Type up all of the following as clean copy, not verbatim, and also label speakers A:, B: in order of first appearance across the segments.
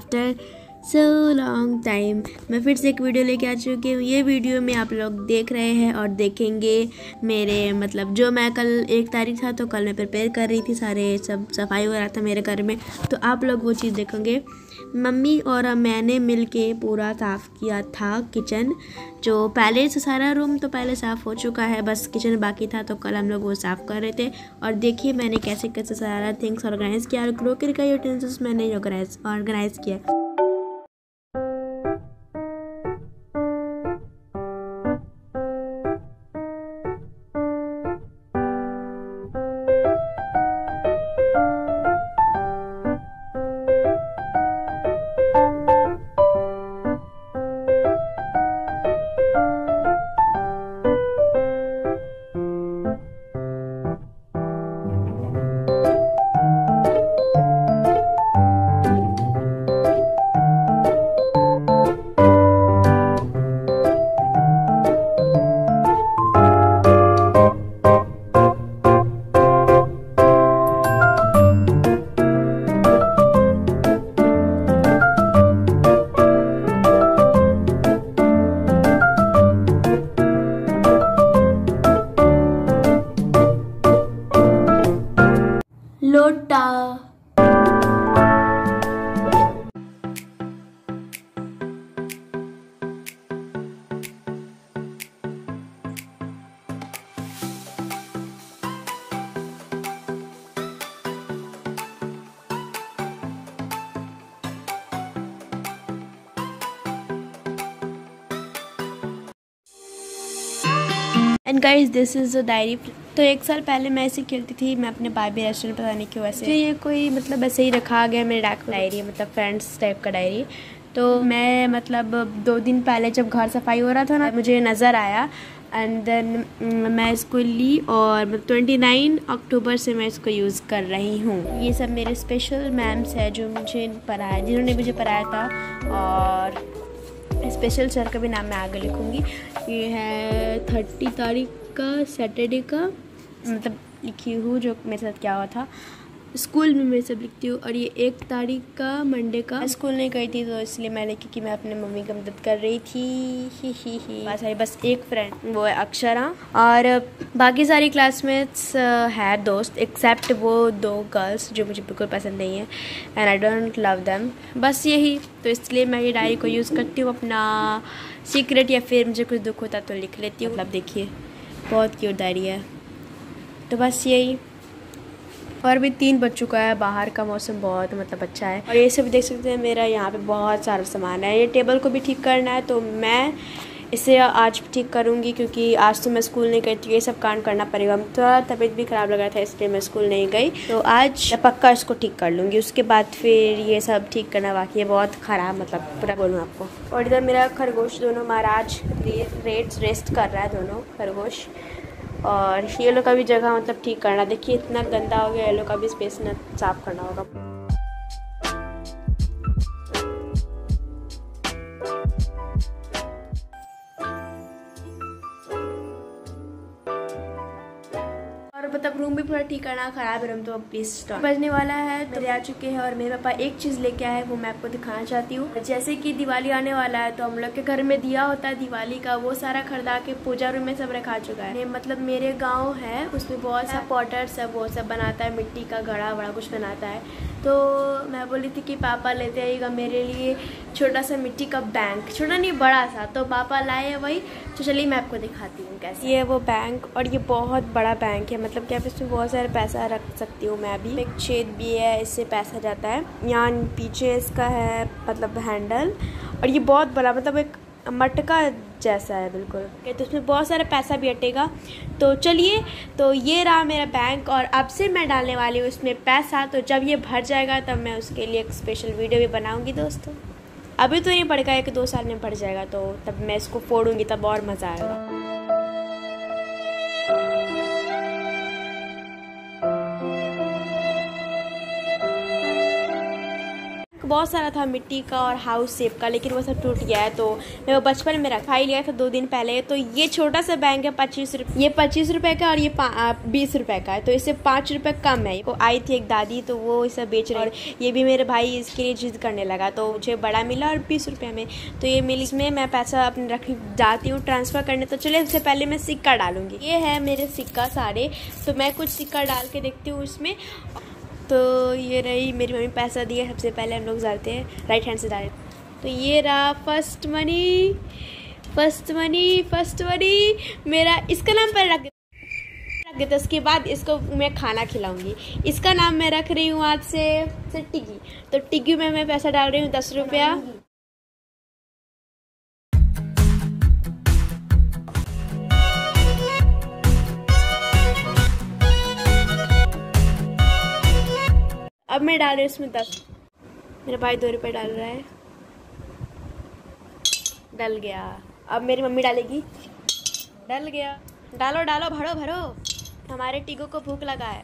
A: After so long time मैं फिर से एक वीडियो लेके आ चुकी हूँ। ये वीडियो में आप लोग देख रहे हैं और देखेंगे मेरे मतलब जो मैं कल 1 तारीख था तो कल मैं प्रिपेयर कर रही थी, सारे सब सफाई हो रहा था मेरे घर में, तो आप लोग वो चीज़ देखेंगे। मम्मी और मैंने मिलके पूरा साफ़ किया था किचन, जो पहले से सारा रूम तो पहले साफ़ हो चुका है, बस किचन बाकी था तो कल हम लोग वो साफ़ कर रहे थे। और देखिए मैंने कैसे कैसे सारा थिंग्स ऑर्गेनाइज़ किया और क्रोकरी का यूटेंसिल्स मैंने ऑर्गेनाइज़ किया। लोटा and guys this is a diary. तो 1 साल पहले मैं ऐसे खेलती थी, मैं अपने बारबी रेस्टोरेंट, पता नहीं क्यों ऐसे ये कोई मतलब ऐसे ही रखा गया मेरे डायरी, मतलब फ्रेंड्स टाइप का डायरी। तो मैं मतलब 2 दिन पहले जब घर सफाई हो रहा था ना, मुझे नज़र आया एंड देन मैं इसको ली और 29 अक्टूबर से मैं इसको यूज़ कर रही हूँ। ये सब मेरे स्पेशल मैम्स है जो मुझे पढ़ाया, जिन्होंने मुझे पढ़ाया था, और स्पेशल सर का भी नाम मैं आगे लिखूँगी। ये है 30 तारीख का सैटरडे का, मतलब लिखी हूँ जो मेरे साथ क्या हुआ था स्कूल में, मैं सब लिखती हूँ। और ये 1 तारीख का मंडे का, स्कूल नहीं गई थी तो इसलिए मैं लिखी कि मैं अपने मम्मी की मदद कर रही थी। ही बस एक फ्रेंड, वो है अक्षरा, और बाकी सारी क्लासमेट्स है दोस्त, एक्सेप्ट वो 2 गर्ल्स जो मुझे बिल्कुल पसंद नहीं है and I don't love them. बस यही, तो इसलिए मैं ये डायरी को यूज़ करती हूँ अपना सीक्रेट, या फिर मुझे कुछ दुख होता तो लिख लेती हूँ। मतलब देखिए बहुत क्यूट डायरी है। तो बस यही, और भी 3 बज चुका है, बाहर का मौसम बहुत मतलब अच्छा है। और ये सब देख सकते हैं, मेरा यहाँ पे बहुत सारा सामान है। ये टेबल को भी ठीक करना है तो मैं इसे आज ठीक करूँगी, क्योंकि आज तो मैं स्कूल नहीं गई थी, ये सब काम करना पड़ेगा। थोड़ा तबीयत भी ख़राब लग रहा था इसलिए मैं स्कूल नहीं गई, तो आज मैं पक्का इसको ठीक कर लूँगी। उसके बाद फिर ये सब ठीक करना बाकी है, बहुत ख़राब, मतलब पूरा बोलूँ आपको। और इधर मेरा खरगोश, दोनों महाराज रेस्ट कर रहा है, दोनों खरगोश। और ये लोग का भी जगह मतलब ठीक करना, देखिए इतना गंदा हो गया, ये लोग का भी स्पेस ना साफ करना होगा। और मतलब रूम भी पूरा ठीक करना, ख़राब है रूम तो प्लीज़ स्टॉप। बजने वाला है, मेरे आ चुके हैं और मेरे पापा एक चीज़ लेके आए, वो मैं आपको दिखाना चाहती हूँ। जैसे कि दिवाली आने वाला है तो हम लोग के घर में दिया होता है दिवाली का, वो सारा खरीदा के पूजा रूम में सब रखा चुका है। मतलब मेरे गाँव है, उसमें बहुत सा पॉटर सब वो सब बनाता है, मिट्टी का घड़ा बड़ा कुछ बनाता है। तो मैं बोली थी कि पापा लेते आइएगा मेरे लिए छोटा सा मिट्टी का बैंक, छोटा नहीं बड़ा सा, तो पापा लाए वही। तो चलिए मैं आपको दिखाती हूँ कैसे। ये वो बैंक, और ये बहुत बड़ा बैंक है, मतलब क्या इसमें बहुत सारे पैसा रख सकती हूँ मैं भी। एक छेद भी है, इससे पैसा जाता है। यहाँ पीछे इसका है मतलब हैंडल, और ये बहुत बड़ा मतलब एक मटका जैसा है बिल्कुल, तो इसमें बहुत सारा पैसा भी अटेगा। तो चलिए, तो ये रहा मेरा बैंक, और अब से मैं डालने वाली हूँ इसमें पैसा। तो जब ये भर जाएगा तब मैं उसके लिए एक स्पेशल वीडियो भी बनाऊंगी दोस्तों। अभी तो नहीं पड़ेगा, 1-2 साल में भर जाएगा तो तब मैं इसको फोड़ूंगी, तब और मज़ा आएगा। बहुत सारा था मिट्टी का और हाउस शेप का, लेकिन वो सब टूट गया है। तो मैं वो बचपन में रखा ही लिया था 2 दिन पहले। तो ये छोटा सा बैग है 25 रुपये, ये 25 रुपये का और ये 20 रुपये का है। तो इससे 5 रुपये कम है। वो आई थी एक दादी, तो वो इसे बेच रही, और ये भी मेरे भाई इसके लिए जिद करने लगा, तो मुझे बड़ा मिला और 20 रुपये में। तो ये मिली, इसमें मैं पैसा अपने रख जाती हूँ ट्रांसफ़र करने। तो चले उससे पहले मैं सिक्का डालूंगी। ये है मेरे सिक्का सारे, तो मैं कुछ सिक्का डाल के देखती हूँ उसमें। तो ये रही, मेरी मम्मी पैसा दिए। सबसे पहले हम लोग डालते हैं राइट हैंड से डालें। तो ये रहा first money, first money, first money मेरा। इसका नाम पर रख देते, उसके बाद इसको मैं खाना खिलाऊंगी। इसका नाम मैं रख रही हूँ आज से टिग्गी। तो टिग्गी में मैं पैसा डाल रही हूँ 10 रुपया। अब मैं डाल रही हूँ इसमें 10। मेरा भाई 2 रुपये डाल रहा है, डल गया। अब मेरी मम्मी डालेगी, डल गया। डालो डालो, भरो भरो, हमारे टिग्गू को भूख लगा है।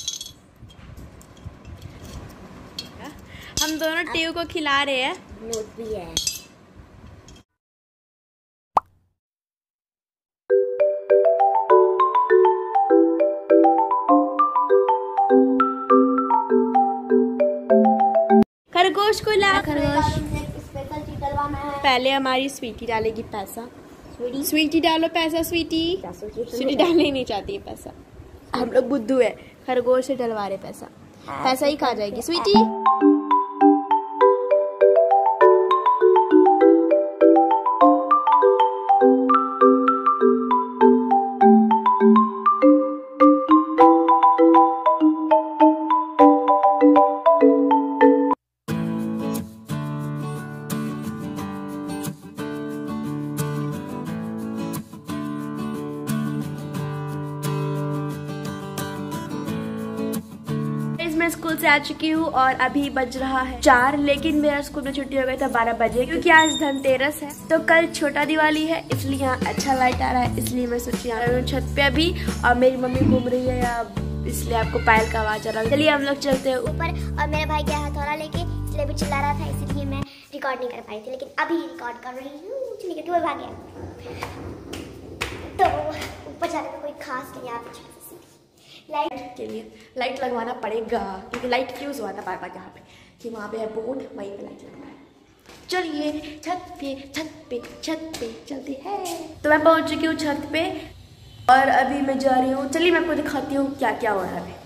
A: हम दोनों टिग्गू को खिला रहे हैं।
B: नोट भी है।
A: खरगोश को ला, खरगोश।
B: स्पेशल चीज डलवाना है।
A: पहले हमारी स्वीटी डालेगी पैसा। स्वीटी डालो पैसा। स्वीटी डालने ही नहीं चाहती है पैसा। हम लोग बुद्धू है, खरगोश से डलवा रहे पैसा। पैसा ही खा जाएगी स्वीटी। मैं स्कूल से आ चुकी हूँ और अभी बज रहा है 4, लेकिन मेरा स्कूल में छुट्टी हो गई था 12 बजे, क्योंकि आज धनतेरस है। तो कल छोटा दिवाली है, इसलिए यहाँ अच्छा लाइट आ रहा है, इसलिए मैं सोची आ रही हूँ छत पे अभी। और मेरी मम्मी घूम रही है या इसलिए आपको पायल का आवाज आ रहा है। चलिए हम लोग चलते हैं ऊपर।
B: और मेरा भाई गया हथौड़ा लेके, इसलिए भी चिल्ला रहा था, इसलिए मैं रिकॉर्ड नहीं कर पाई थी, लेकिन अभी रिकॉर्ड कर रही हूँ। चलिए क्यों भाग गया। तो ऊपर जाने में कोई खास नहीं, आप
A: लाइट के लिए लाइट लगवाना पड़ेगा, क्योंकि लाइट फ्यूज हुआ था बार बार यहाँ पे, कि वहाँ पे है बोर्ड, वहीं पे लाइट लगवाना है। चलिए छत पे चलते हैं। तो मैं पहुँच चुकी हूँ छत पे और अभी मैं जा रही हूँ। चलिए मैं आपको दिखाती हूँ क्या क्या हो रहा है।